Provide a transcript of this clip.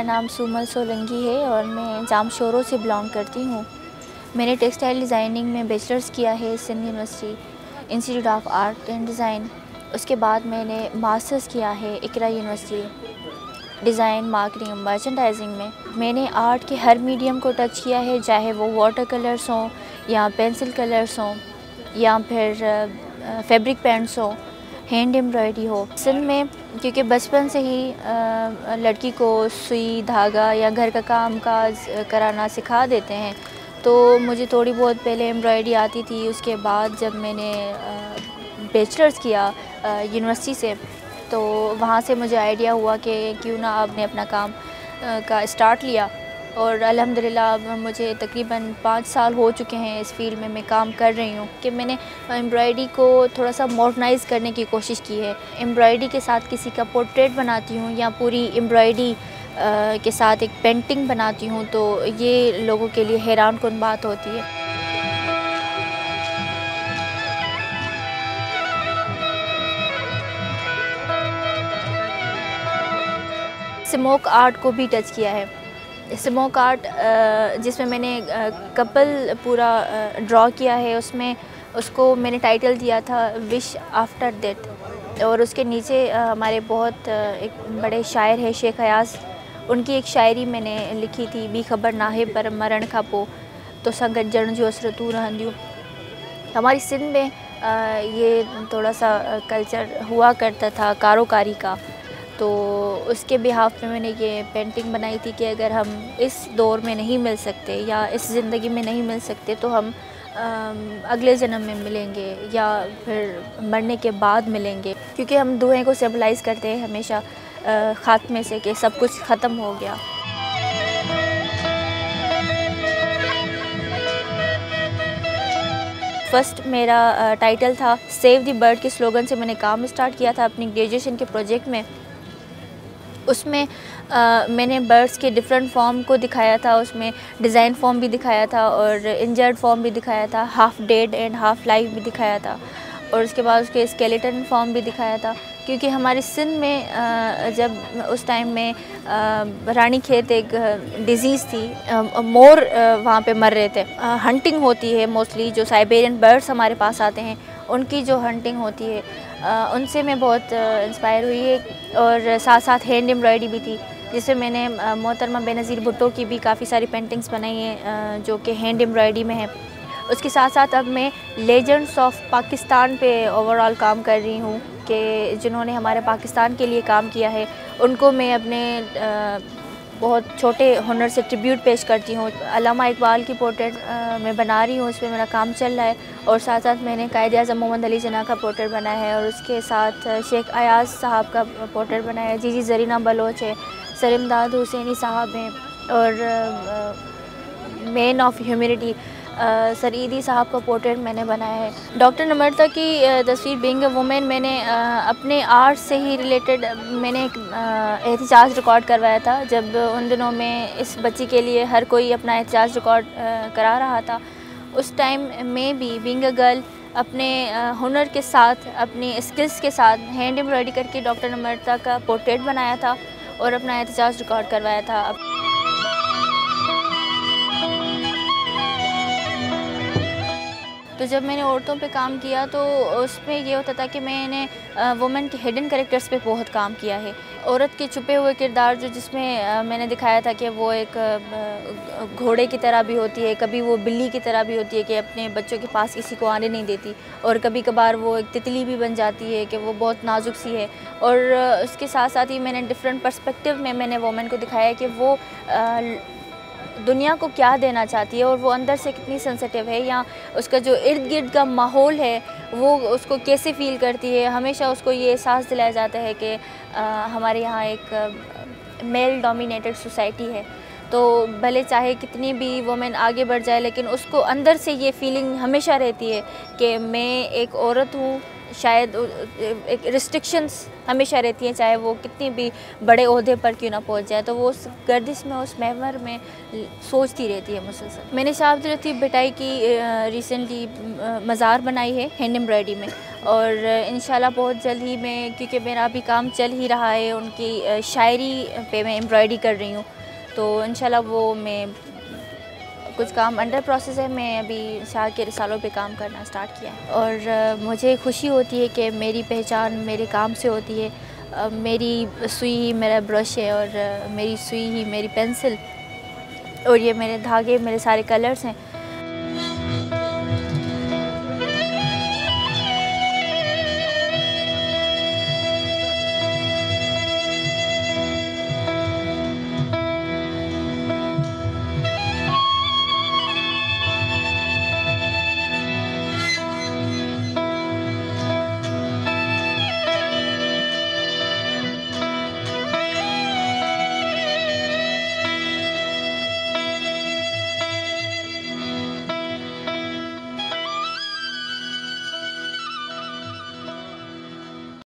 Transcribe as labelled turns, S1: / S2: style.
S1: मेरा नाम सुमल सोलंकी है और मैं जाम शोरों से बिलोंग करती हूँ। मैंने टेक्सटाइल डिज़ाइनिंग में बैचलर्स किया है Sindh university institute of art and design. उसके बाद मैंने मास्टर्स किया है Iqra university design marketing merchandising में। मैंने आर्ट के हर मीडियम को टच किया है, चाहे वो वाटर कलर्स हों या पेंसिल कलर्स हों या फिर फैब्रिक पेंट्स हों, हैंड एम्ब्रॉयडरी हो। सिंध में क्योंकि बचपन से ही लड़की को सुई धागा या घर का काम काज कराना सिखा देते हैं, तो मुझे थोड़ी बहुत पहले एम्ब्रॉयडरी आती थी। उसके बाद जब मैंने बैचलर्स किया यूनिवर्सिटी से, तो वहाँ से मुझे आइडिया हुआ कि क्यों ना आपने अपना काम का स्टार्ट लिया। और अल्हम्दुलिल्लाह अब मुझे तकरीबन 5 साल हो चुके हैं इस फील्ड में मैं काम कर रही हूँ कि मैंने एम्ब्रॉयडरी को थोड़ा सा मॉडर्नाइज़ करने की कोशिश की है। एम्ब्रॉयडरी के साथ किसी का पोर्ट्रेट बनाती हूँ या पूरी एम्ब्रॉयडरी के साथ एक पेंटिंग बनाती हूँ, तो ये लोगों के लिए हैरान कुन बात होती है। स्मोक आर्ट को भी टच किया है। स्मोक आर्ट जिसमें मैंने कपल पूरा ड्रॉ किया है, उसमें उसको मैंने टाइटल दिया था विश आफ्टर डेथ। और उसके नीचे हमारे बहुत एक बड़े शायर हैं शेख अयाज, उनकी एक शायरी मैंने लिखी थी, बी खबर नाहे पर मरण खां पो तो संगत जण जो असरतू रहंदियूं। हमारी सिंध में ये थोड़ा सा कल्चर हुआ करता था कारोकारी का, तो उसके बिहाफ में मैंने ये पेंटिंग बनाई थी कि अगर हम इस दौर में नहीं मिल सकते या इस ज़िंदगी में नहीं मिल सकते तो हम अगले जन्म में मिलेंगे या फिर मरने के बाद मिलेंगे, क्योंकि हम दुएं को सिंबलाइज़ करते हैं हमेशा ख़ात्मे से कि सब कुछ ख़त्म हो गया। फर्स्ट मेरा टाइटल था सेव द बर्ड के स्लोगन से मैंने काम स्टार्ट किया था अपनी ग्रेजुएशन के प्रोजेक्ट में। उसमें मैंने बर्ड्स के डिफरेंट फॉर्म को दिखाया था, उसमें डिज़ाइन फॉर्म भी दिखाया था और इंजर्ड फॉर्म भी दिखाया था, half dead and half live भी दिखाया था, और उसके बाद उसके स्केलेटन फॉर्म भी दिखाया था। क्योंकि हमारे सिंध में जब उस टाइम में रानी खेत एक डिज़ीज़ थी, मोर वहाँ पे मर रहे थे। हंटिंग होती है मोस्टली, जो साइबेरियन बर्ड्स हमारे पास आते हैं उनकी जो हंटिंग होती है, उनसे मैं बहुत इंस्पायर हुई है। और साथ साथ हैंड एम्ब्रॉयडरी भी थी, जिससे मैंने मोहतरमा बेनज़ीर भुट्टो की भी काफ़ी सारी पेंटिंग्स बनाई हैं जो कि हैंड एम्ब्रॉयडरी में है। उसके साथ साथ अब मैं लेजेंड्स ऑफ पाकिस्तान पे ओवरऑल काम कर रही हूँ कि जिन्होंने हमारे पाकिस्तान के लिए काम किया है, उनको मैं अपने बहुत छोटे हुनर से ट्रिब्यूट पेश करती हूँ। अल्लामा इकबाल की पोर्ट्रेट मैं बना रही हूँ, उस पर मेरा काम चल रहा है। और साथ साथ मैंने कायद-ए-आज़म मोहम्मद अली जिन्ना का पोर्ट्रेट बनाया है, और उसके साथ शेख अयाज साहब का पोर्ट्रेट बनाया है। जीजी ज़रीना बलोच है, सर-इमदाद हुसैनी साहब हैं, और मैन ऑफ ह्यूमैनिटी सईदी साहब का पोर्ट्रेट मैंने बनाया है। डॉक्टर नम्रता की तस्वीर बीइंग अ वुमेन मैंने अपने आर्ट से ही रिलेटेड मैंने एक एहतजाज रिकॉर्ड करवाया था, जब उन दिनों में इस बच्ची के लिए हर कोई अपना एहतजाज रिकॉर्ड करा रहा था। उस टाइम में भी बीइंग अ गर्ल अपने हुनर के साथ, अपनी स्किल्स के साथ हैंड एम्ब्रॉयडरी करके डॉक्टर नम्रता का पोर्ट्रेट बनाया था और अपना एहतजाज रिकॉर्ड करवाया था। तो जब मैंने औरतों पे काम किया तो उसमें ये होता था कि मैंने वुमेन के हिडन कैरेक्टर्स पे बहुत काम किया है। औरत के छुपे हुए किरदार जो जिसमें मैंने दिखाया था कि वो एक घोड़े की तरह भी होती है, कभी वो बिल्ली की तरह भी होती है कि अपने बच्चों के पास किसी को आने नहीं देती, और कभी कभार वो एक तितली भी बन जाती है कि वो बहुत नाजुक सी है। और उसके साथ साथ ही मैंने डिफरेंट पर्सपेक्टिव में मैंने वुमेन को दिखाया कि वो दुनिया को क्या देना चाहती है और वो अंदर से कितनी सेंसिटिव है, या उसका जो इर्द गिर्द का माहौल है वो उसको कैसे फ़ील करती है। हमेशा उसको ये एहसास दिलाया जाता है कि हमारे यहाँ एक मेल डोमिनेटेड सोसाइटी है, तो भले चाहे कितनी भी वुमेन आगे बढ़ जाए, लेकिन उसको अंदर से ये फीलिंग हमेशा रहती है कि मैं एक औरत हूँ। शायद एक रिस्ट्रिक्शंस हमेशा रहती हैं, चाहे वो कितनी भी बड़े ओहदे पर क्यों ना पहुंच जाए, तो वो उस गर्दिश में, उस महवर में सोचती रहती है मुसलसल। मैंने शाह अब्दुल लतीफ़ भट्टाई की रिसेंटली मज़ार बनाई है हैंड एम्ब्रॉयडरी में, और इंशाल्लाह बहुत जल्द ही मैं, क्योंकि मेरा अभी काम चल ही रहा है, उनकी शायरी पे मैं एम्ब्रॉयडरी कर रही हूँ, तो इंशाल्लाह वो मैं कुछ काम अंडर प्रोसेस है। मैं अभी शाह के रिसालों पे काम करना स्टार्ट किया है और मुझे खुशी होती है कि मेरी पहचान मेरे काम से होती है। मेरी सुई ही मेरा ब्रश है और मेरी सुई ही मेरी पेंसिल और ये मेरे धागे, मेरे सारे कलर्स हैं।